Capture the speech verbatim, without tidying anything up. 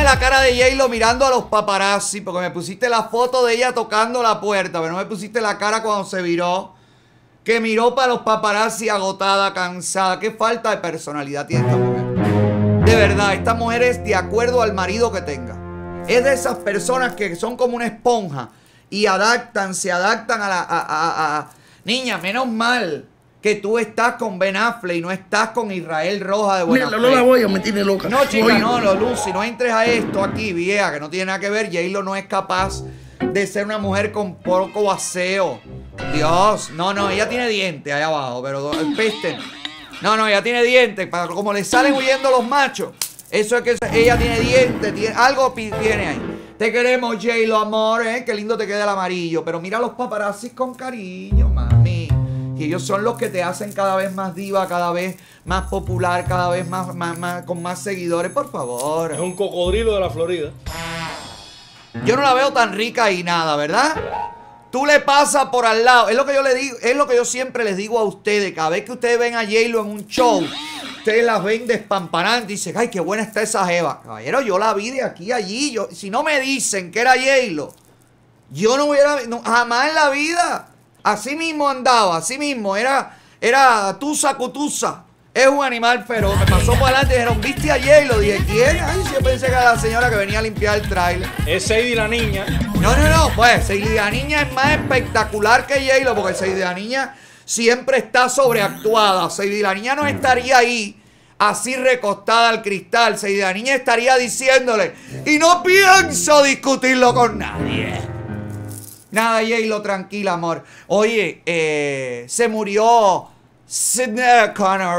la cara de J-Lo mirando a los paparazzi, porque me pusiste la foto de ella tocando la puerta, pero no me pusiste la cara cuando se viró, que miró para los paparazzi agotada, cansada. Qué falta de personalidad tiene esta mujer. De verdad, esta mujer es de acuerdo al marido que tenga. Es de esas personas que son como una esponja y adaptan, se adaptan a la... A, a, a... Niña, menos mal que tú estás con Ben Affleck y no estás con Israel Roja de Buena Mira, no la voy a meter loca. No, chica, no, no, Lucy, no entres a esto aquí, vieja, que no tiene nada que ver. J-Lo no es capaz de ser una mujer con poco aseo. Dios, no, no, ella tiene dientes allá abajo, pero peste. No, no, ella tiene dientes, para como le salen huyendo los machos. Eso es que ella tiene dientes, tiene, algo tiene ahí. Te queremos, J-Lo, amor, ¿eh? Qué lindo te queda el amarillo. Pero mira a los paparazzis con cariño, mami. Y ellos son los que te hacen cada vez más diva, cada vez más popular, cada vez más, más, más con más seguidores. Por favor. Es un cocodrilo de la Florida. Yo no la veo tan rica y nada, ¿verdad? Tú le pasas por al lado. Es lo que yo le digo, es lo que yo siempre les digo a ustedes. Cada vez que ustedes ven a J-Lo en un show, ustedes las ven despampanantes y dicen, ay, qué buena está esa jeva. Caballero, yo la vi de aquí a allí. Yo, si no me dicen que era J-Lo, yo no hubiera, no, jamás en la vida. Así mismo andaba, así mismo. Era, era tusa cutusa. Es un animal feroz. Me pasó por adelante y dijeron, ¿viste a J-Lo? Dije, ¿quién? Ay, yo pensé que era la señora que venía a limpiar el trailer. Es Sadie la niña. No, no, no. Pues Sadie la niña es más espectacular que J-Lo, porque Sadie la niña siempre está sobreactuada. Sadie la niña no estaría ahí así recostada al cristal. Sadie la niña estaría diciéndole, y no pienso discutirlo con nadie. Nada, J-Lo, tranquila, amor. Oye, eh, se murió Sidney O'Connor.